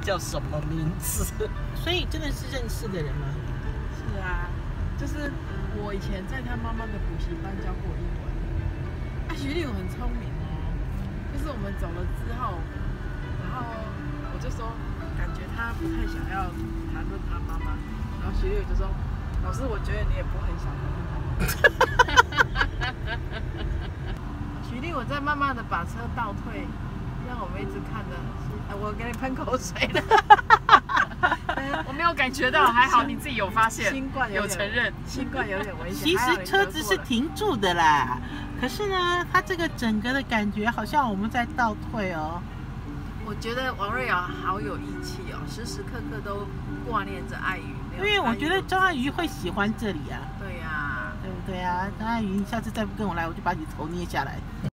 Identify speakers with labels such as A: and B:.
A: 叫什么名字。所以真的是认识的人吗？
B: 是啊，就是我以前在他妈妈的补习班教过英文。徐立勇很聪明哦，就是我们走了之后，然后我就说，感觉他不太想要谈论他妈妈，然后徐立勇就说，老师，我觉得你也不很想谈论他妈妈。徐立勇在慢慢的把车倒退，让我们一直看着，我给你喷口水了。
C: 我没有感觉到，还好你自己有发现，
B: 新冠
C: 有承认，
B: 新冠有点危险。
A: 其实车子是停住的啦，可是呢，它这个整个的感觉好像我们在倒退哦。
B: 我觉得王瑞瑶好有义气哦，时时刻刻都挂念着爱瑜。
A: 因为我觉得张爱瑜会喜欢这里啊。
B: 对呀，
A: 对不对啊？张爱瑜，你下次再不跟我来，我就把你头捏下来。